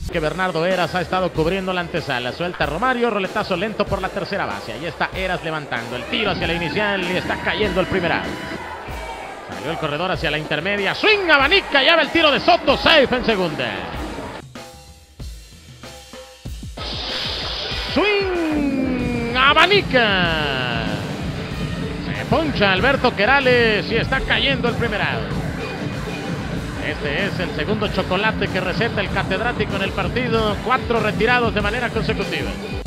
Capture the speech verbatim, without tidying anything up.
Que Bernardo Eras ha estado cubriendo la antesala. Suelta Romario, roletazo lento por la tercera base. Ahí está Eras levantando el tiro hacia la inicial y está cayendo el primer out. Salió el corredor hacia la intermedia. Swing, abanica, ya va el tiro de Soto. Safe en segunda. Swing, abanica. Se poncha Alberto Querales y está cayendo el primer out. Este es el segundo chocolate que receta el catedrático en el partido. Cuatro retirados de manera consecutiva.